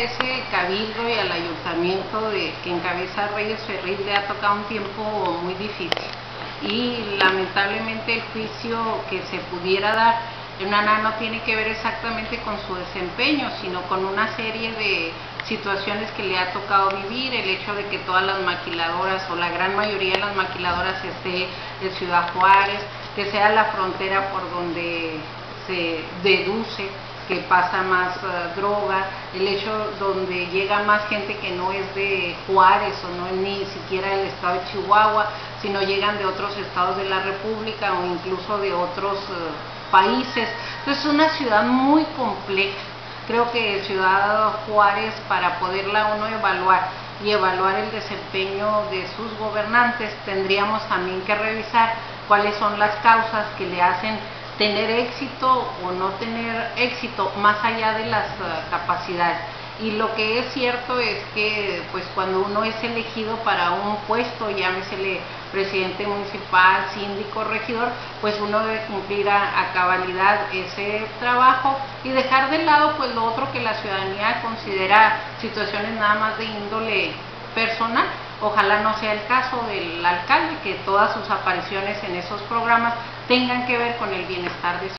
Ese cabildo y al ayuntamiento que encabeza Reyes Ferriz le ha tocado un tiempo muy difícil y lamentablemente el juicio que se pudiera dar en Naná no tiene que ver exactamente con su desempeño, sino con una serie de situaciones que le ha tocado vivir, el hecho de que todas las maquiladoras o la gran mayoría de las maquiladoras esté en Ciudad Juárez, que sea la frontera por donde se deduce que pasa más droga, el hecho donde llega más gente que no es de Juárez o no es ni siquiera del estado de Chihuahua, sino llegan de otros estados de la República o incluso de otros países. Entonces es una ciudad muy compleja. Creo que Ciudad Juárez, para poderla uno evaluar y evaluar el desempeño de sus gobernantes, tendríamos también que revisar cuáles son las causas que le hacen tener éxito o no tener éxito, más allá de las capacidades. Y lo que es cierto es que pues cuando uno es elegido para un puesto, llámesele presidente municipal, síndico, regidor, pues uno debe cumplir a cabalidad ese trabajo y dejar de lado pues lo otro que la ciudadanía considera situaciones nada más de índole personal. Ojalá no sea el caso del alcalde, que todas sus apariciones en esos programas tengan que ver con el bienestar de su